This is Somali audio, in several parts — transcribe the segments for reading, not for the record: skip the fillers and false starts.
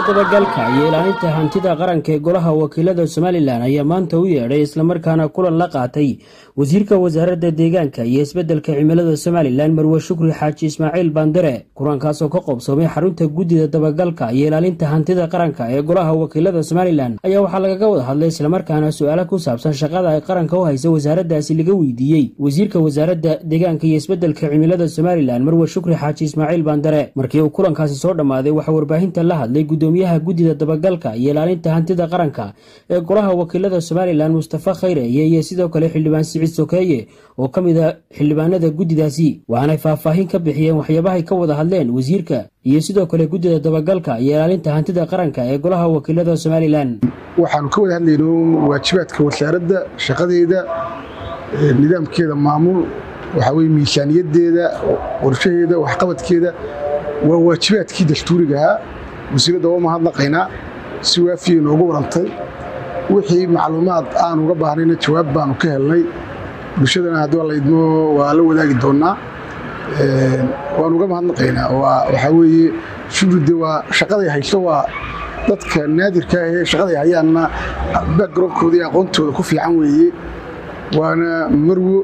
dabagalka iyo ilaalinta hantida qaranka ee golaha wakiilada Somaliland ayaa maanta u yeedhay isla markaana kulan la qaatay wasiirka wasaaradda deegaanka iyo isbeddelka cimilada Somaliland Marwo Shukri Xaaji Ismaaciil Bandare kulankaas oo ka qabsoomay xarunta guddiga dabagalka iyo ilaalinta hantida qaranka ee golaha wakiilada Somaliland ayaa waxa laga wada hadlay isla markaana su'aalo ku saabsan shaqada ay qaranka u hayso wasaaraddaasi laga weydiiyay wasiirka wasaaradda deegaanka iyo isbeddelka cimilada Somaliland Marwo Shukri Xaaji Ismaaciil Bandare markii uu kulankaasi soo dhamaaday waxa warbaahinta la hadlay gudoomiyaha guddiga dabagalka iyo ilaalinta hantida qaranka ee golaha wakiilada Somaliland Mustafa Khayre iyo sidoo kale xildhibaan Siciid Sokeeye oo kamid ah xildhibaanada guddidaasi waxaana faahfaahin ka bixiyeen waxyaabaha ay ka wada hadleen wasiirka iyo sidoo kale guddiga dabagalka iyo ilaalinta hantida qaranka ee golaha wakiilada Somaliland waxaan ka wada hadlaynaa waajibaadka wasaaradda shaqadeeda nidaamkeeda maamul waxa weeye miisaaniyadeeda qorshaheeda wax qabadkeeda waa waajibaadkii dastuuriga ah wasiirada oo mahadnaqayna si waafiye noogu warantay wixii macluumaad aan uga baahnayna jawaab baan ka helnay bulshadana haddii la idmo waa la wadaagi doonaa waan uga mahadnaqaynaa waxa weeye shuruudda waa shaqada haysto waa dadka naadirka ah ee shaqada hayaana background-kooda iyo aqoontooda ku fiican weeye waana Marwo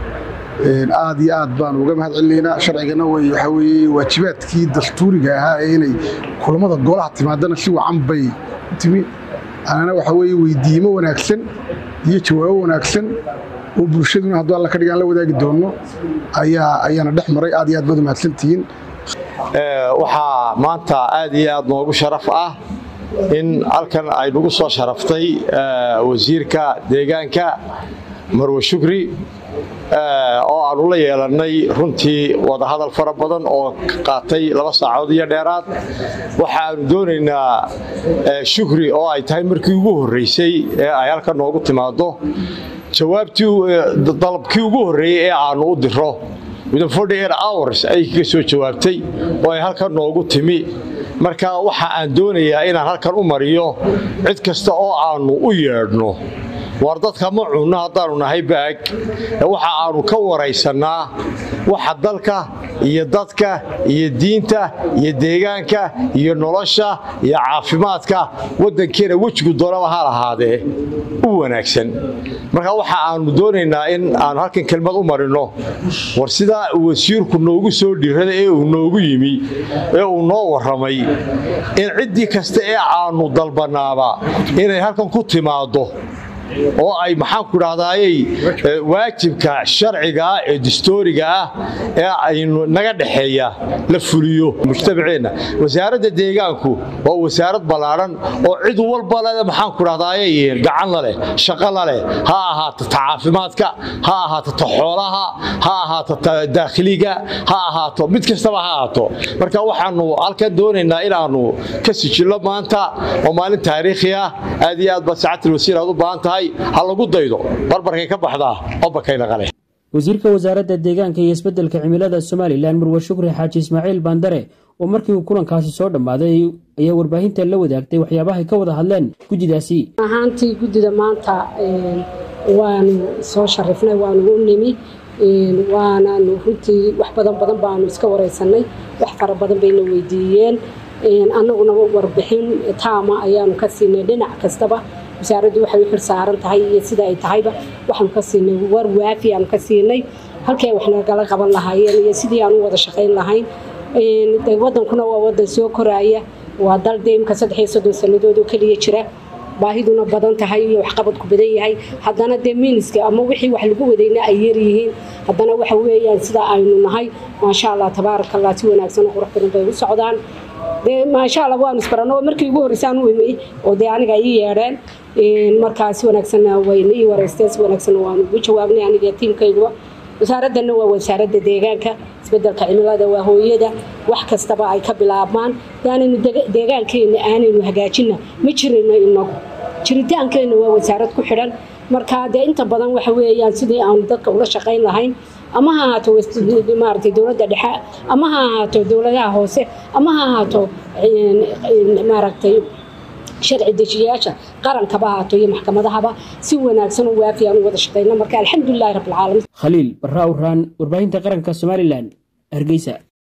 aad iyo aad baan uga mahad celinaynaa sharcigana waxa weeye waajibaadkii dastuuriga ahaa inay kulamada golaha timaadana si wacan bay timi ana waxa weeye weydiimo wanaagsan iyo jawaabo wanaagsan oo bulshaduna haddii alla ka dhigan la wadaagi doono ayaana dhex maray aad iyo aad baad u mahadsantihiin waxa maanta aad iyo aad noogu sharaf ah in halkan ay nagu soo sharaftay wasiirka deegaanka Marwo Shukri oo aanu la yeelanay runtii wada hadal fara badan oo qaatay 2 saacadood iyo dheeraad waxaanu doonaynaa Shukri oo ay tahay markii ugu horeysay ee ay halkan noogu timaado jawaabtii dalabkii ugu horeeyay ee aanu u diro within 48 hours ay ka soo jawaabtay oo ay halkan noogu timi marka waxa aan doonayaa inaan halkan u mariyo cid kasta oo aanu u yeedhno war dadka ma cunno haddaanu nahay baag waxa aanu ka waraysanaa waxa dalka iyo dadka iyo diinta iyo deegaanka iyo nolosha iyo caafimaadka wadankeena wajigu doonaba ha lahaadee u wanaagsan marka waxa aanu doonaynaa in aan halkan kelmad u marino war sida wasiirku noogu soo dhirada ee uu noogu yimi ee uu noo waramay in cidii kasta ee aanu dalbanaaba inay halkan ku timaado oo ay maxaan ku raadayay waajibka sharciga ee dastuuriga ah ee aynu naga dhaxeeya la fuliyo mujtamaceena wasaaradda deegaanku waa wasaarad balaaran oo cid walba leh maxaan ku raadayay gacan leh shaqo leh ha ahaato caafimaadka ha ahaato xoolaha ha ahaato dakhliga ha ahaato mid kasta ha ahaato marka waxaanu halkan doonaynaa inaanu ka sijilo maanta oo maalin taariikhi ah aad iyo aad basaacad wasiirada u baahan tahay hal lagu daydo barbarkay ka baxdaa oo bakayna qale wasiirka wasaaradda deegaanka iyo isbeddelka cimilada Somaliland Marwo Shukri Xaaji Ismaaciil Bandare oo markii uu kulankaasi soo dhamaaday ayaa warbaahinta la wadaagtay waxyaabaha ay ka wada hadleen guddidaasi ahaantii guddida maanta waan soo sharafnay waan u nimi waana runtii wax badan baanu iska wareysanay wax fara badan bayna weydiiyeen annaguna warbixin taama ayaanu ka siinay dhinac kastaba wasaaraddu waxay u xirsaaran tahay iyo sida ay tahayba waxaan ka siinay war waafi aan ka siinay halkii wax naga qaban lahaayeen iyo sidii aan u wada shaqeyn lahayn wadankuna waa wadan soo koraya waa dal deemka 3 sanadood oo kaliya jira baahiduna badan tahay iyo wax qabad ku badan yahay haddana deemiska ama wixii wax lagu wadayna ay yar yihiin haddana waxa weeyaan sida aynu nahay ma sha Allah tabarakallah si wanaagsan oo qurux badan bay u socdaan ما شاء الله وان اسبرنا markii ugu horeysaan u imay oo aniga ay yeereen markaas wanaagsan way wareysteen wanaagsan waan ugu jawaabnay aniga tiimkaygu wasaaradana waa wasaaradda deegaanka isbeddelka cimilada waa hooyada wax kastaba ay ka bilaabmaan yaani deegaankeena aanaynu hagaajina ma jirino inagu jiritaankeena waa wasaarad ku xidhan marka inta badan waxa weeyaan sidii aan dadka ula shaqeyn lahayn ama ha ahaato maartay dawladda dhexe ama ha ahaato dawladaha hoose ama ha ahaato maartay sharci dejiyaasha qaranka ba ahaato iyo maxkamadahaba si wanaagsan oo waafi aan wada shaqeynaa marka alxamdulillah rabbil caalamiin Khaliil Barra Uraan warbaahinta qaranka Somaliland Hargeysa.